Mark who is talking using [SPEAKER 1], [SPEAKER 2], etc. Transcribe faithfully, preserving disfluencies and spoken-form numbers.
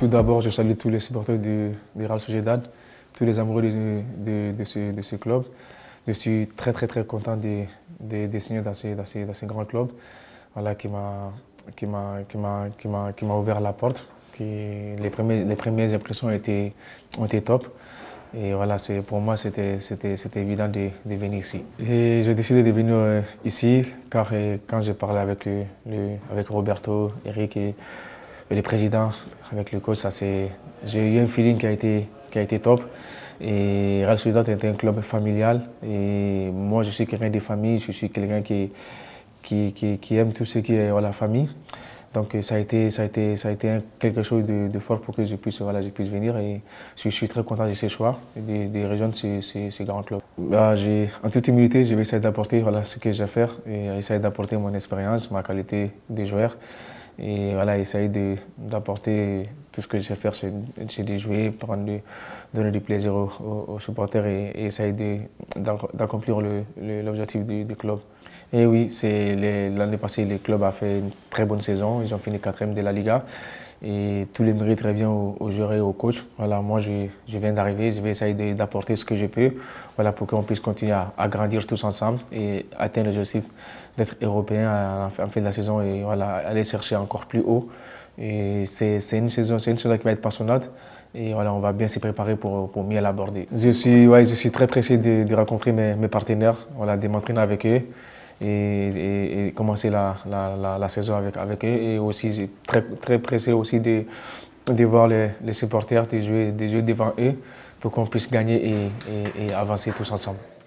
[SPEAKER 1] Tout d'abord, je salue tous les supporters du, du Real Sociedad, tous les amoureux de, de, de, ce, de ce club. Je suis très très très content de, de, de signer dans ce, dans, ce, dans ce grand club, voilà, qui m'a qui m'a qui m'a qui m'a qui m'a ouvert la porte. Qui, les, premiers, les premières impressions ont été, ont été top. Et voilà, pour moi, c'était évident de, de venir ici. Et j'ai décidé de venir euh, ici car euh, quand j'ai parlé avec, le, le, avec Roberto, Eric et, et le président, avec le coach, j'ai eu un feeling qui a été, qui a été top. Et Real Sociedad est un club familial. Et moi, je suis quelqu'un de famille, je suis quelqu'un qui, qui, qui, qui aime tout ce qui est voilà, famille. Donc ça a été, ça a été, ça a été quelque chose de, de fort pour que je puisse, voilà, je puisse venir et je suis très content de ce choix et de, de rejoindre ce, ce, ce grand club. Bah, en toute humilité, je vais essayer d'apporter voilà, ce que j'ai à faire et essayer d'apporter mon expérience, ma qualité de joueur et voilà, essayer d'apporter tout ce que je sais faire, c'est de jouer, prendre de, donner du plaisir aux, aux, aux supporters et, et essayer d'accomplir l'objectif du, du club. Et oui, l'année passée, le club a fait une très bonne saison. Ils ont fini quatrième de la Liga. Et tous les mérites reviennent aux, aux joueurs et aux coachs. Voilà, moi, je, je viens d'arriver. Je vais essayer d'apporter ce que je peux voilà, pour qu'on puisse continuer à, à grandir tous ensemble et atteindre l'objectif d'être européen à la fin de la saison et voilà, aller chercher encore plus haut. C'est une saison, c'est une saison qui va être passionnante. Et voilà, on va bien se préparer pour, pour mieux l'aborder. Je suis, ouais, je suis très pressé de, de rencontrer mes, mes partenaires, voilà, de m'entraîner avec eux. Et, et, et commencer la, la, la, la saison avec, avec eux. Et aussi très, très pressé aussi de, de voir les, les supporters, de jouer, de jouer devant eux pour qu'on puisse gagner et, et, et avancer tous ensemble.